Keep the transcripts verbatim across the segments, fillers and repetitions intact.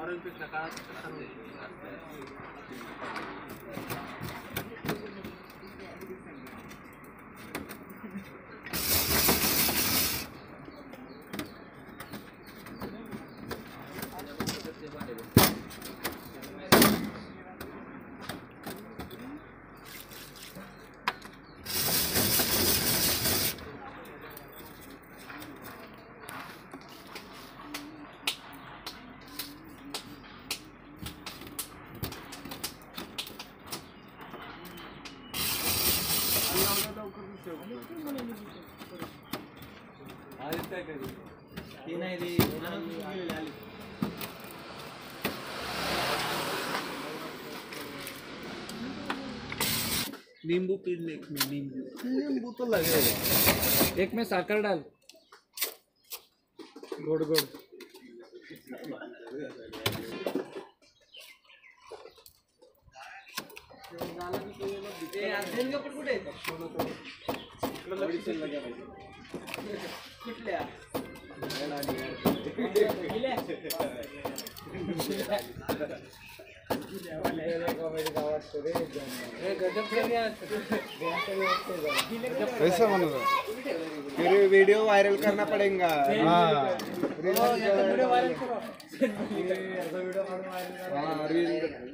नींबू पीने एक में नींबू नींबू तो लगेगा। एक में साकर डाल, गोड गोड। ऐसा बन रहा फिर वीडियो वायरल करना पड़ेगा। हाँ वीडियो वायरल करो। हाँ रील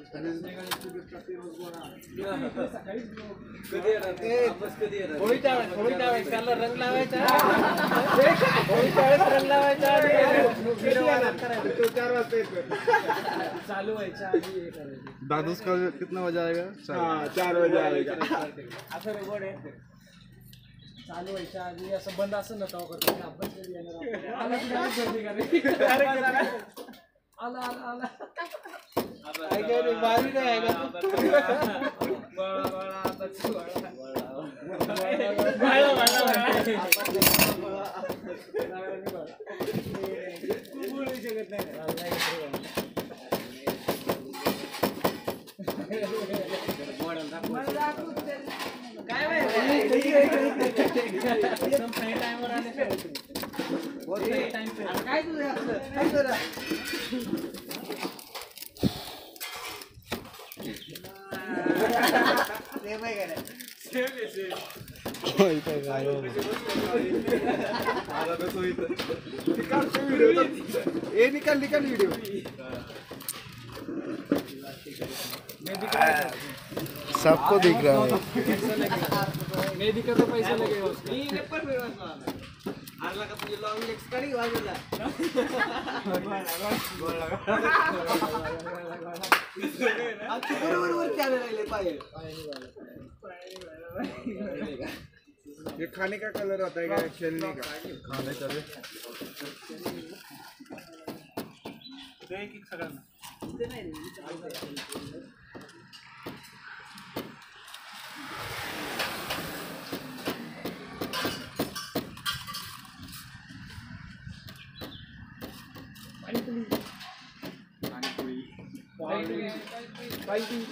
होळी त्यावेळेस होळी त्यावेळेस त्याला रंग लावायचा होळी त्यावेळेस रंग लावायचा चार वाजता चालू व्हायच्या आधी हे करायचं। दादूस का कितना बजे आएगा? हाँ चार बजे आएगा। असं रेकॉर्ड आहे चालू व्हायच्या आधी असं बंद असं न तेव्हा करतो अभ्यास कधी येणार आला आला आला काय काय रे बारी नाही आहे का बळा बळा आता बळा बळा बोलू शकत नाही काय एकदम फ्री टाइमवर आले काय तुझं आपलं काय करा ते बाय काय सेम सेम होय काय गायो आला तो इथं निकाल व्हिडिओ ए निकाल निकाल व्हिडिओ सबको दिख रहा है मेहंदी का तो पैसा लगेगा उसका ये पर आरला का तुझे लॉन्ग लेग्स कड़ी वाजला गोल लगा अब बरोबर वर क्या राहिले पाय ये खाने का कलर होता है क्या खेलने का? खाने का तो एक एक सगळ्यांना इथे नाही पाणीपुरी पाणीपुरी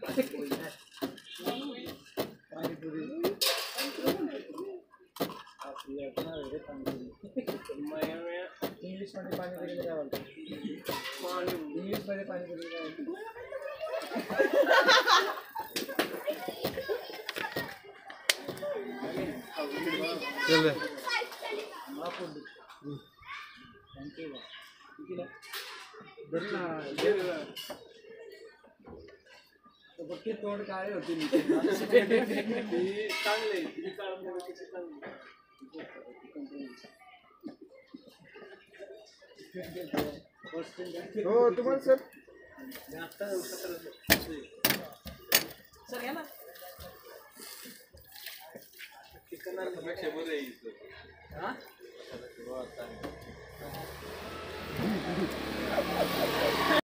पाणीपुरी इंग्लिश मध्ये पाणीपुरी काय बोलतो इंग्लिश मध्ये पाणीपुरी काय बोलतो चल थँक्यू बघते तोंड काय होते चांगले हो तुम्हाला सर सर घ्या ना चिकन हा